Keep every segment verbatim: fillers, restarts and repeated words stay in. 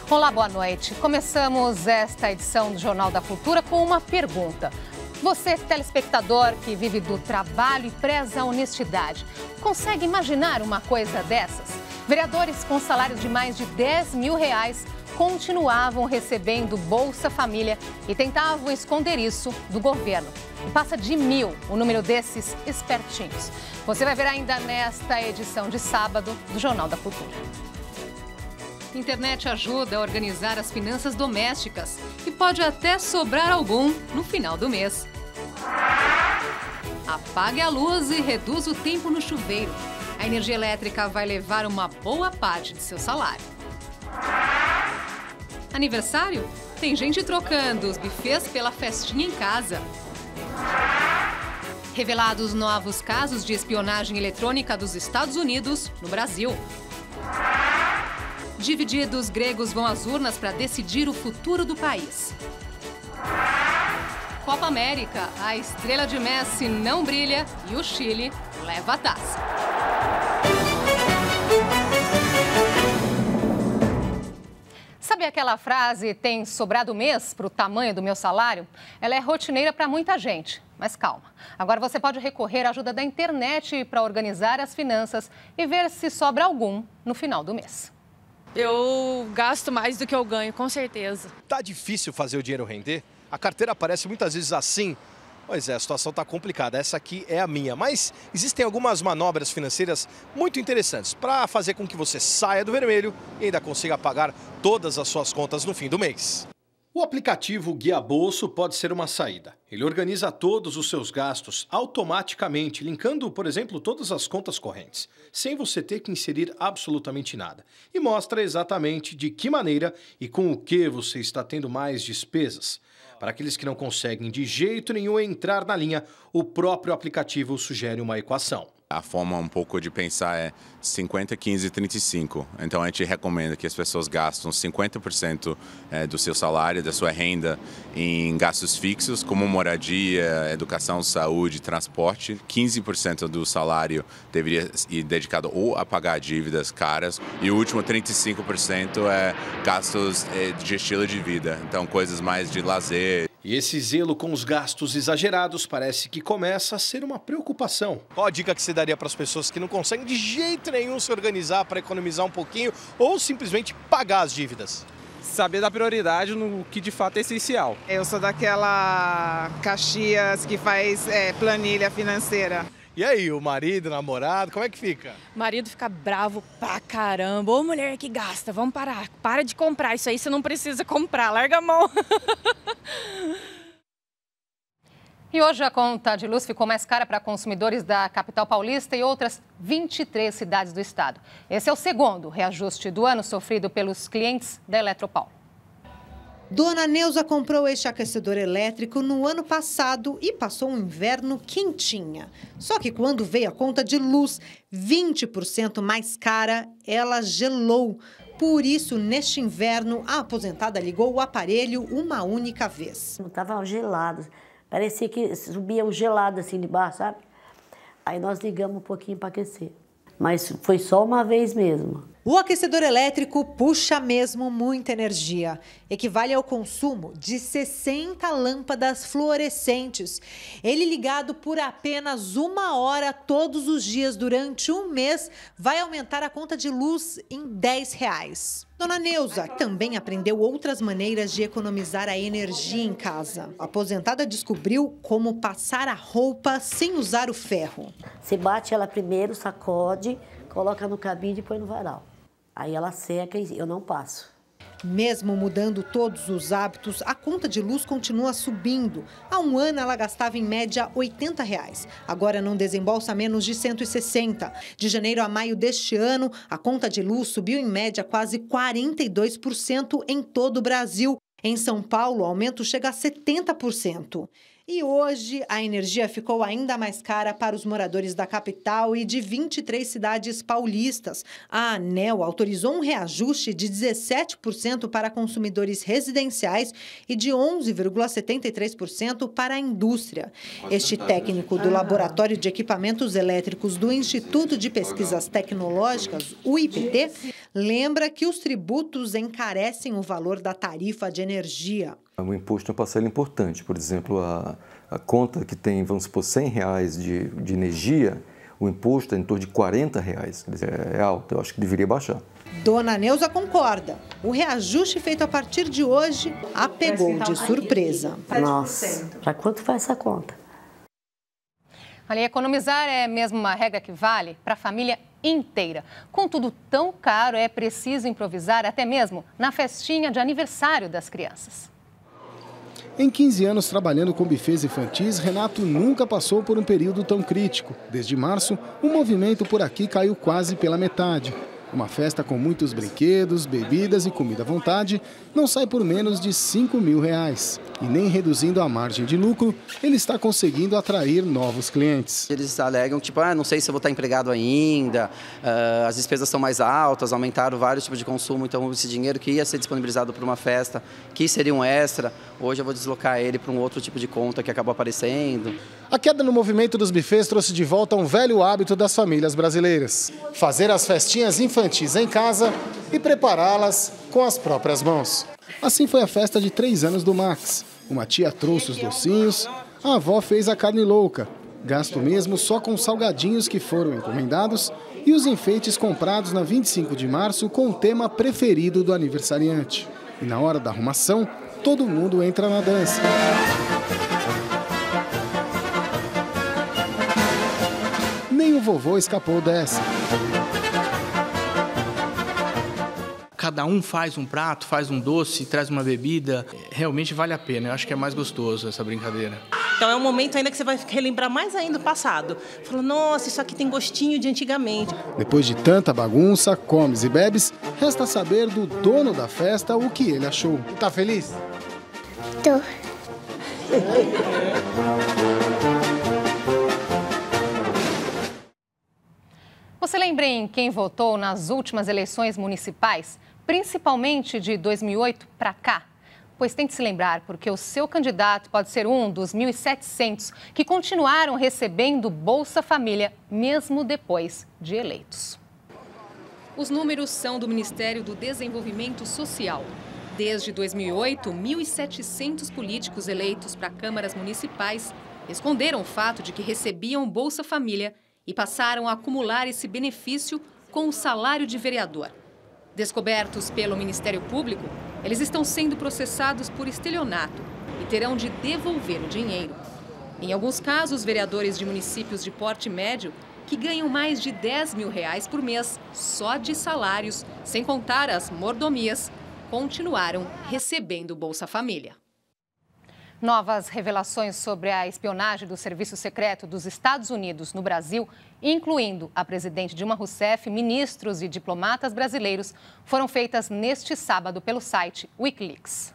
Olá, boa noite. Começamos esta edição do Jornal da Cultura com uma pergunta. Você, telespectador que vive do trabalho e preza a honestidade, consegue imaginar uma coisa dessas? Vereadores com salário de mais de dez mil reais continuavam recebendo Bolsa Família e tentavam esconder isso do governo. E passa de mil o número desses espertinhos. Você vai ver ainda nesta edição de sábado do Jornal da Cultura. Internet ajuda a organizar as finanças domésticas e pode até sobrar algum no final do mês. Apague a luz e reduz o tempo no chuveiro. A energia elétrica vai levar uma boa parte de seu salário. Aniversário? Tem gente trocando os bufês pela festinha em casa. Revelados novos casos de espionagem eletrônica dos Estados Unidos no Brasil. Divididos, gregos vão às urnas para decidir o futuro do país. Copa América, a estrela de Messi não brilha e o Chile leva a taça. Sabe aquela frase, tem sobrado mês para o tamanho do meu salário? Ela é rotineira para muita gente, mas calma. Agora você pode recorrer à ajuda da internet para organizar as finanças e ver se sobra algum no final do mês. Eu gasto mais do que eu ganho, com certeza. Tá difícil fazer o dinheiro render? A carteira aparece muitas vezes assim. Pois é, a situação está complicada. Essa aqui é a minha. Mas existem algumas manobras financeiras muito interessantes para fazer com que você saia do vermelho e ainda consiga pagar todas as suas contas no fim do mês. O aplicativo Guia Bolso pode ser uma saída. Ele organiza todos os seus gastos automaticamente, linkando, por exemplo, todas as contas correntes, sem você ter que inserir absolutamente nada. E mostra exatamente de que maneira e com o que você está tendo mais despesas. Para aqueles que não conseguem de jeito nenhum entrar na linha, o próprio aplicativo sugere uma equação. A forma um pouco de pensar é cinquenta, quinze, trinta e cinco. Então a gente recomenda que as pessoas gastem cinquenta por cento do seu salário, da sua renda, em gastos fixos, como moradia, educação, saúde, transporte. quinze por cento do salário deveria ir dedicado ou a pagar dívidas caras. E o último trinta e cinco por cento é gastos de estilo de vida. Então coisas mais de lazer. E esse zelo com os gastos exagerados parece que começa a ser uma preocupação. Qual a dica que você daria para as pessoas que não conseguem de jeito nenhum se organizar para economizar um pouquinho ou simplesmente pagar as dívidas? Saber dar prioridade no que de fato é essencial. Eu sou daquela Caxias que faz é, planilha financeira. E aí, o marido, o namorado, como é que fica? O marido fica bravo pra caramba. Ô, mulher que gasta, vamos parar. Para de comprar isso aí, você não precisa comprar, larga a mão. E hoje a conta de luz ficou mais cara para consumidores da capital paulista e outras vinte e três cidades do estado. Esse é o segundo reajuste do ano sofrido pelos clientes da Eletropaulo. Dona Neuza comprou este aquecedor elétrico no ano passado e passou um inverno quentinha. Só que quando veio a conta de luz vinte por cento mais cara, ela gelou. Por isso, neste inverno, a aposentada ligou o aparelho uma única vez. Estava gelado, parecia que subia um gelado assim de baixo, sabe? Aí nós ligamos um pouquinho para aquecer. Mas foi só uma vez mesmo. O aquecedor elétrico puxa mesmo muita energia. Equivale ao consumo de sessenta lâmpadas fluorescentes. Ele ligado por apenas uma hora todos os dias durante um mês vai aumentar a conta de luz em dez reais. Dona Neuza também aprendeu outras maneiras de economizar a energia em casa. A aposentada descobriu como passar a roupa sem usar o ferro. Você bate ela primeiro, sacode, coloca no cabide e põe no varal. Aí ela seca e eu não passo. Mesmo mudando todos os hábitos, a conta de luz continua subindo. Há um ano ela gastava em média oitenta reais. Agora não desembolsa menos de cento e sessenta. De janeiro a maio deste ano, a conta de luz subiu em média quase quarenta e dois por cento em todo o Brasil. Em São Paulo, o aumento chega a setenta por cento. E hoje a energia ficou ainda mais cara para os moradores da capital e de vinte e três cidades paulistas. A ANEEL autorizou um reajuste de dezessete por cento para consumidores residenciais e de onze vírgula setenta e três por cento para a indústria. Este técnico do Laboratório de Equipamentos Elétricos do Instituto de Pesquisas Tecnológicas, o I P T, lembra que os tributos encarecem o valor da tarifa de energia. O imposto é uma parcela importante. Por exemplo, a, a conta que tem, vamos supor, cem reais de, de energia, o imposto é em torno de quarenta reais. Quer dizer, é alto, eu acho que deveria baixar. Dona Neuza concorda. O reajuste feito a partir de hoje a pegou de surpresa. Nossa, para quanto faz essa conta? Olha, economizar é mesmo uma regra que vale para a família inteira. Com tudo tão caro, é preciso improvisar até mesmo na festinha de aniversário das crianças. Em quinze anos trabalhando com bufês infantis, Renato nunca passou por um período tão crítico. Desde março, o movimento por aqui caiu quase pela metade. Uma festa com muitos brinquedos, bebidas e comida à vontade não sai por menos de cinco mil reais. E nem reduzindo a margem de lucro, ele está conseguindo atrair novos clientes. Eles alegam, tipo, ah, não sei se eu vou estar empregado ainda, uh, as despesas são mais altas, aumentaram vários tipos de consumo, então esse dinheiro que ia ser disponibilizado para uma festa, que seria um extra, hoje eu vou deslocar ele para um outro tipo de conta que acabou aparecendo. A queda no movimento dos bufês trouxe de volta um velho hábito das famílias brasileiras: fazer as festinhas infantis em casa e prepará-las com as próprias mãos. Assim foi a festa de três anos do Max. Uma tia trouxe os docinhos, a avó fez a carne louca. Gasto mesmo só com salgadinhos que foram encomendados e os enfeites comprados na vinte e cinco de março com o tema preferido do aniversariante. E na hora da arrumação, todo mundo entra na dança. Nem o vovô escapou dessa. Cada um faz um prato, faz um doce, traz uma bebida. Realmente vale a pena. Eu acho que é mais gostoso essa brincadeira. Então é um momento ainda que você vai relembrar mais ainda o passado. Fala, nossa, isso aqui tem gostinho de antigamente. Depois de tanta bagunça, comes e bebes, resta saber do dono da festa o que ele achou. Tá feliz? Tô. Você lembra em quem votou nas últimas eleições municipais, principalmente de dois mil e oito para cá? Pois tente se lembrar, porque o seu candidato pode ser um dos mil e setecentos que continuaram recebendo Bolsa Família, mesmo depois de eleitos. Os números são do Ministério do Desenvolvimento Social. Desde dois mil e oito, mil e setecentos políticos eleitos para câmaras municipais esconderam o fato de que recebiam Bolsa Família e passaram a acumular esse benefício com o salário de vereador. Descobertos pelo Ministério Público, eles estão sendo processados por estelionato e terão de devolver o dinheiro. Em alguns casos, vereadores de municípios de porte médio que ganham mais de dez mil reais por mês só de salários, sem contar as mordomias, continuaram recebendo Bolsa Família. Novas revelações sobre a espionagem do Serviço Secreto dos Estados Unidos no Brasil, incluindo a presidente Dilma Rousseff, ministros e diplomatas brasileiros, foram feitas neste sábado pelo site Wikileaks.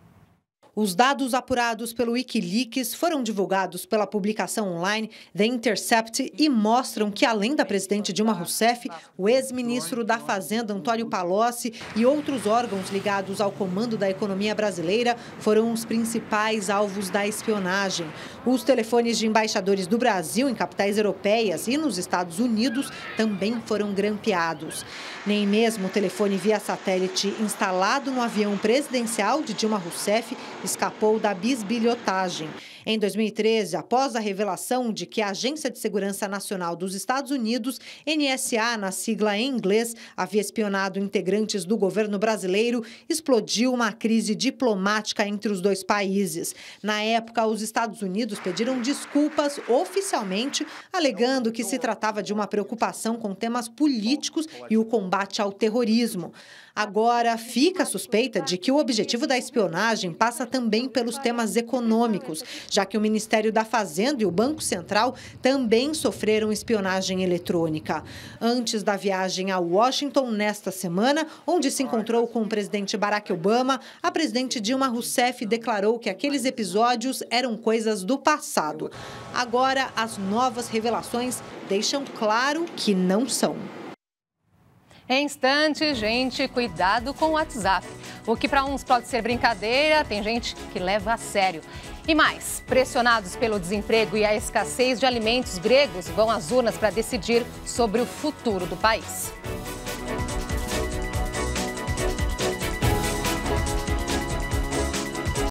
Os dados apurados pelo Wikileaks foram divulgados pela publicação online The Intercept e mostram que, além da presidente Dilma Rousseff, o ex-ministro da Fazenda, Antônio Palocci, e outros órgãos ligados ao comando da economia brasileira foram os principais alvos da espionagem. Os telefones de embaixadores do Brasil em capitais europeias e nos Estados Unidos também foram grampeados. Nem mesmo o telefone via satélite instalado no avião presidencial de Dilma Rousseff escapou da bisbilhotagem. Em dois mil e treze, após a revelação de que a Agência de Segurança Nacional dos Estados Unidos, N S A na sigla em inglês, havia espionado integrantes do governo brasileiro, explodiu uma crise diplomática entre os dois países. Na época, os Estados Unidos pediram desculpas oficialmente, alegando que se tratava de uma preocupação com temas políticos e o combate ao terrorismo. Agora, fica a suspeita de que o objetivo da espionagem passa também pelos temas econômicos, já que o Ministério da Fazenda e o Banco Central também sofreram espionagem eletrônica. Antes da viagem a Washington nesta semana, onde se encontrou com o presidente Barack Obama, a presidente Dilma Rousseff declarou que aqueles episódios eram coisas do passado. Agora, as novas revelações deixam claro que não são. Em instantes, gente, cuidado com o WhatsApp. O que para uns pode ser brincadeira, tem gente que leva a sério. E mais, pressionados pelo desemprego e a escassez de alimentos, gregos vão às urnas para decidir sobre o futuro do país.